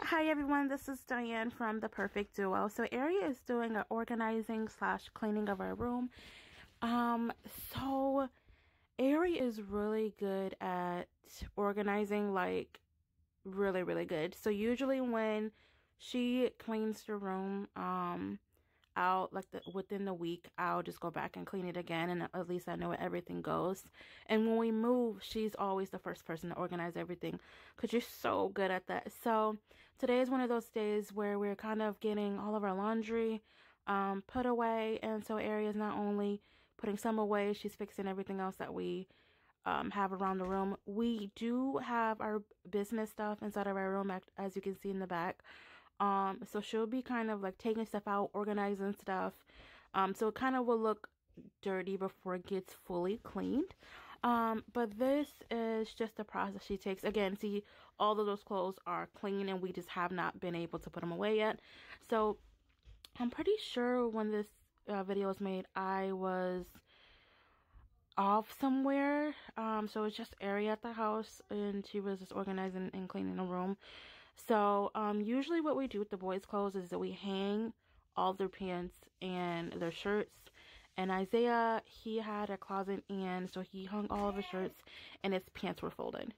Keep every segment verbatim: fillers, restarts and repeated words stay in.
Hi everyone, this is Diane from The Perfect Duo. So Ari is doing an organizing slash cleaning of our room. Um, so Ari is really good at organizing, like really, really good. So usually when she cleans the room, um, out like the within the week, I'll just go back and clean it again, and at least I know where everything goes. And when we move, she's always the first person to organize everything because you're so good at that. So today is one of those days where we're kind of getting all of our laundry um put away, and so Ari is not only putting some away, she's fixing everything else that we um have around the room. We do have our business stuff inside of our room, as you can see in the back. Um, so she'll be kind of like taking stuff out, organizing stuff. Um, so it kind of will look dirty before it gets fully cleaned. Um, but this is just the process she takes. Again, see, all of those clothes are clean and we just have not been able to put them away yet. So I'm pretty sure when this uh, video was made, I was off somewhere. Um, so it's just Ari at the house, and she was just organizing and cleaning the room. So, um, usually what we do with the boys' clothes is that we hang all their pants and their shirts. And Isaiah, he had a closet, and so he hung all of his shirts, and his pants were folded.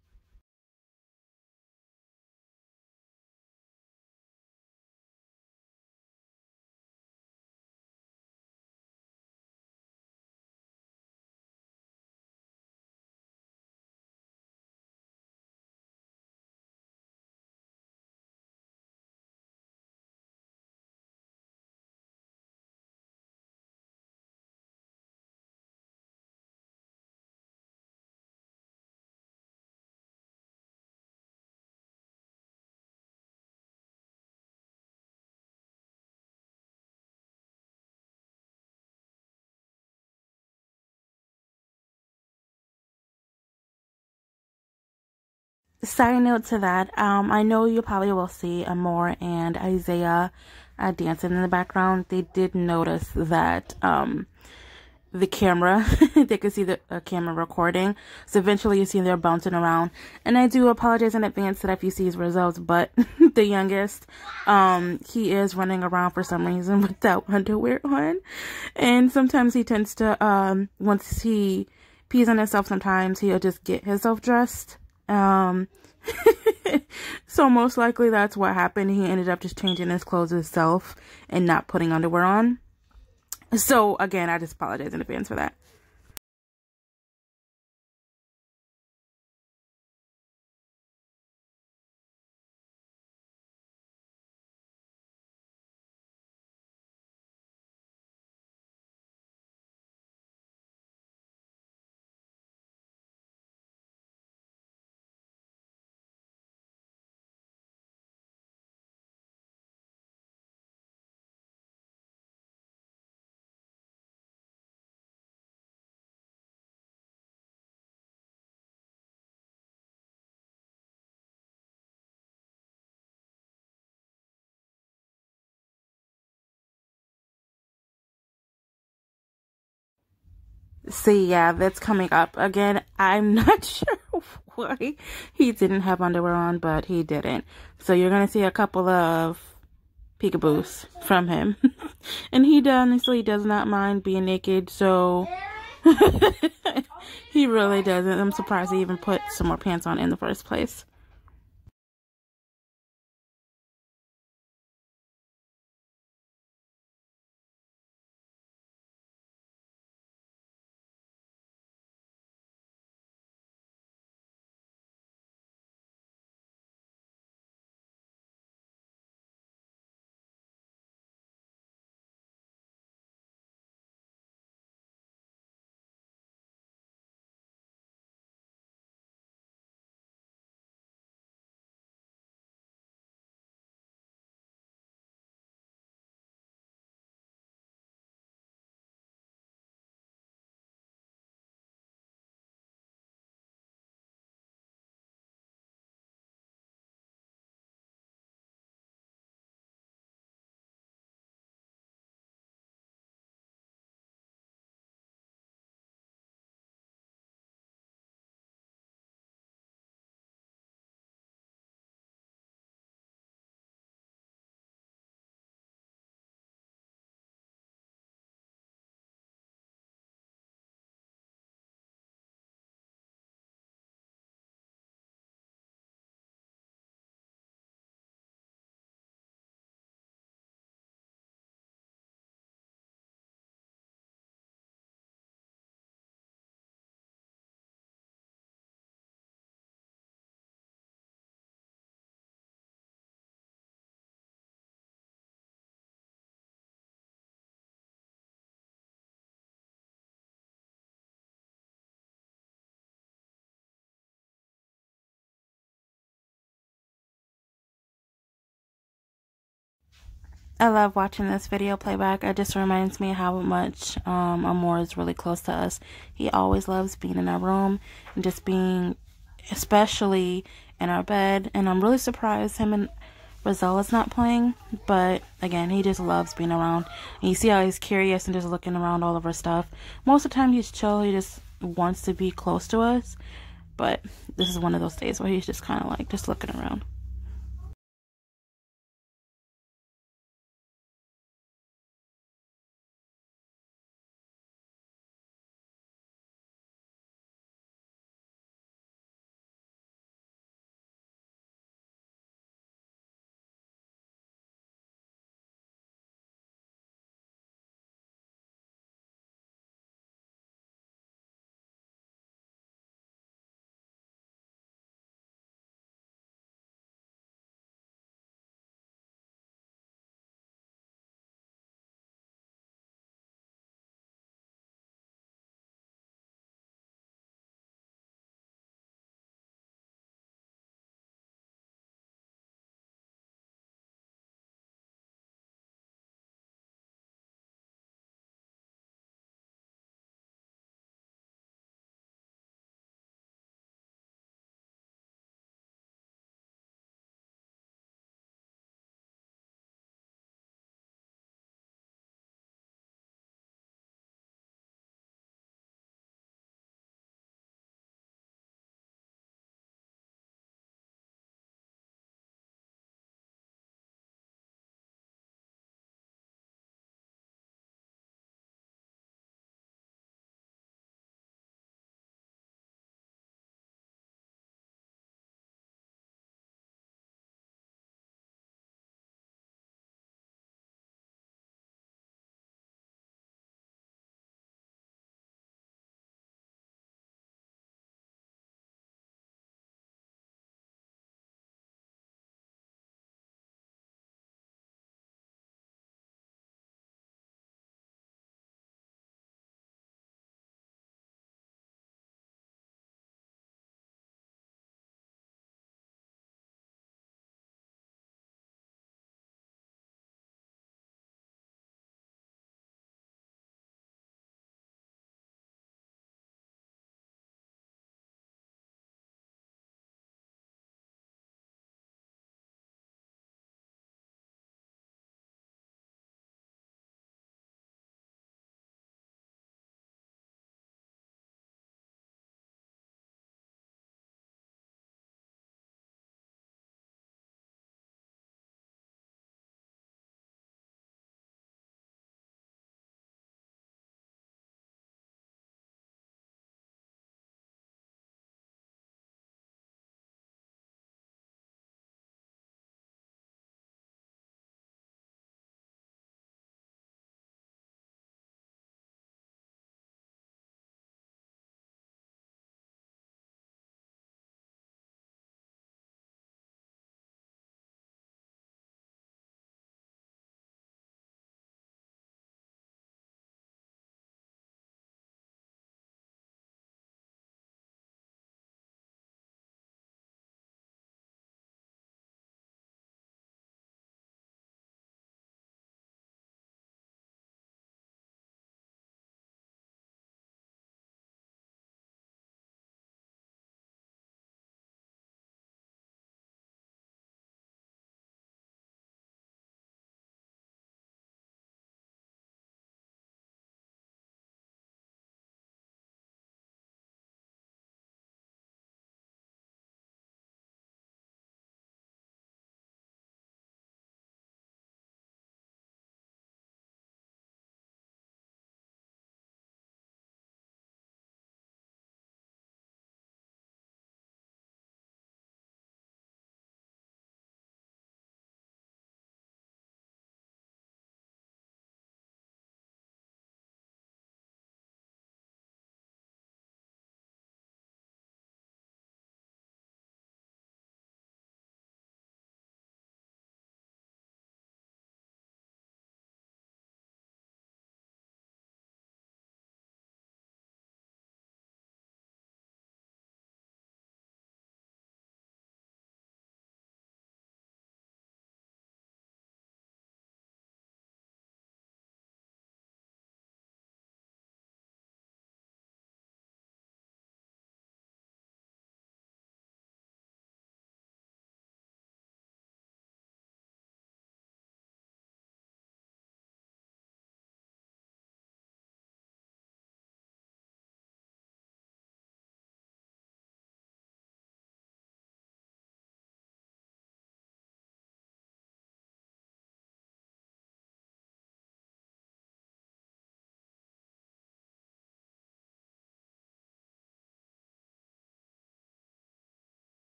Side note to that, um, I know you probably will see Amor and Isaiah uh, dancing in the background. They did notice that um, the camera, they could see the uh, camera recording. So eventually you see they're bouncing around. And I do apologize in advance that if you see his results, but the youngest, um, he is running around for some reason without underwear on. And sometimes he tends to, um, once he pees on himself, sometimes he'll just get himself dressed. Um, so most likely that's what happened. He ended up just changing his clothes himself and not putting underwear on. So again, I just apologize in advance for that. See, yeah, that's coming up. Again, I'm not sure why he didn't have underwear on, but he didn't. So you're going to see a couple of peekaboos from him. And he honestly does not mind being naked, so he really doesn't. I'm surprised he even put some more pants on in the first place. I love watching this video playback. It just reminds me how much um, Amor is really close to us. He always loves being in our room and just being, especially in our bed. And I'm really surprised him and Rosella's not playing. But again, he just loves being around. And you see how he's curious and just looking around all of our stuff. Most of the time he's chill. He just wants to be close to us. But this is one of those days where he's just kind of like just looking around.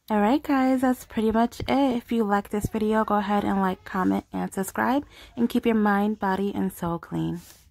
Alright guys, that's pretty much it. If you like this video, go ahead and like, comment, and subscribe. And keep your mind, body, and soul clean.